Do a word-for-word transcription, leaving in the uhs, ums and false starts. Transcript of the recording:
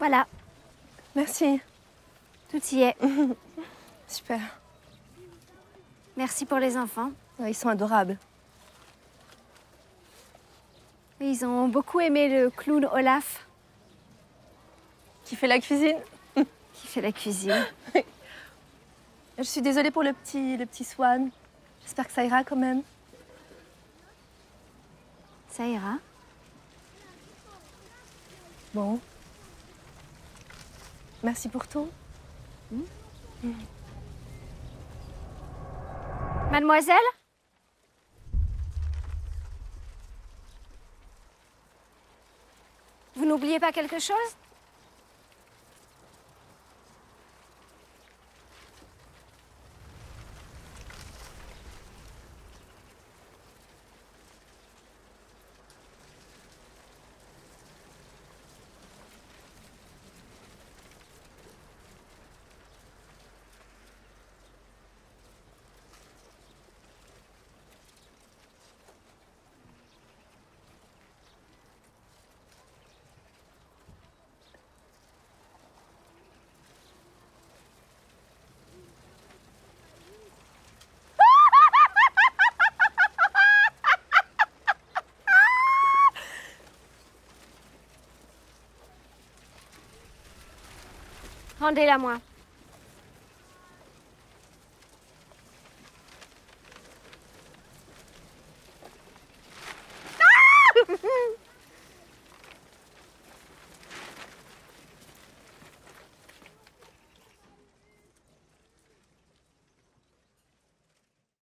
Voilà, Merci. tout y est. Super. Merci pour les enfants. Ouais, ils sont adorables. Ils ont beaucoup aimé le clown Olaf Qui fait la cuisine? qui fait la cuisine. Je suis désolée pour le petit, le petit Swan. J'espère que ça ira quand même. Ça ira. Bon. Merci pour tout. Mmh. Mmh. Mademoiselle? Vous n'oubliez pas quelque chose? Rendez-la moi.